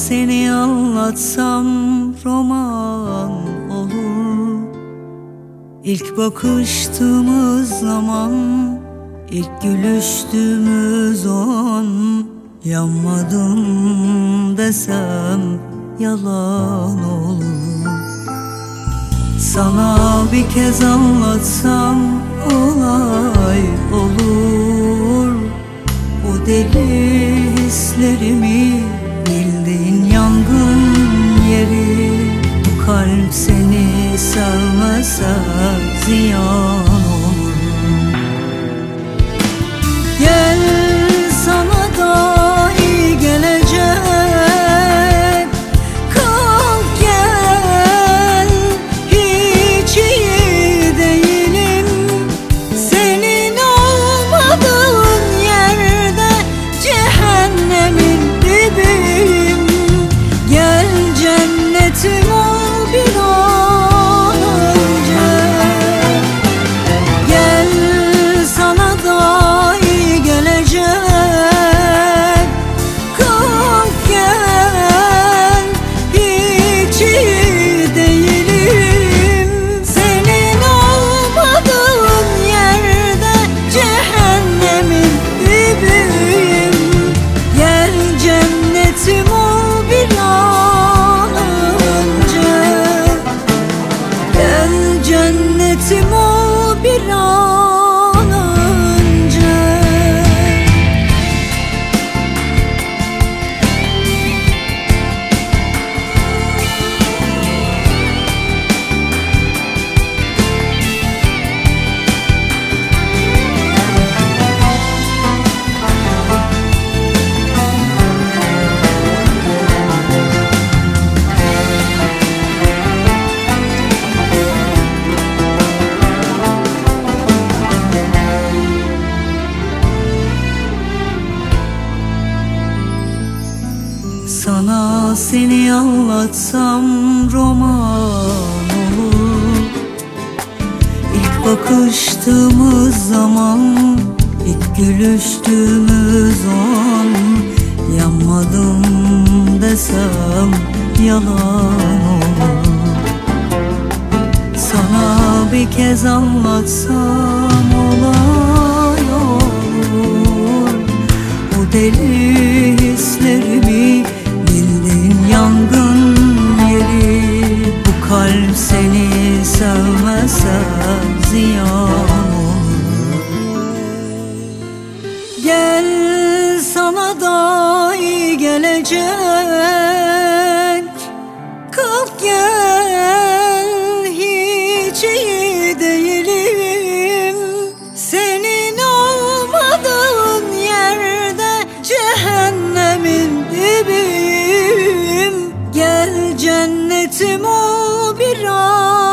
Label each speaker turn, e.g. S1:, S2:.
S1: seni anlatsam roman olur. İlk bakıştığımız zaman, ilk gülüştüğümüz an, yanmadım desem yalan olur. Sana bir kez anlatsam olay olur. O deli hislerimi, bildiğin yangın yeri. Bu kalp seni sevmezse ziyan olur. Gel, sana da iyi gelecek. Kalk gel, hiç iyi değilim. Senin olmadığın yerde cehennemin dibiyim. Gel, cennetim ol bir an önce. Gel, sana da iyi gelecek. Kalk gel, hiç iyi değilim. Senin olmadığın yerde cehennemin dibiyim. Gel, cennetim ol bir an önce. Gel, cennetim ol bir an önce. Sana seni anlatsam roman olur. İlk bakıştığımız zaman, ilk gülüştüğümüz an, yanmadım desem yalan olur. Sana bir kez anlatsam olay olur. Bu deli hislerimi, bildiğin yangın yeri. Bu kalp seni sevmezse ziyan olur. Gel, sana da iyi gelecek. Kalk gel, hiç iyi değilim. Senin olmadığın yerde cehennemin dibiyim. Gel, cennetim ol bir an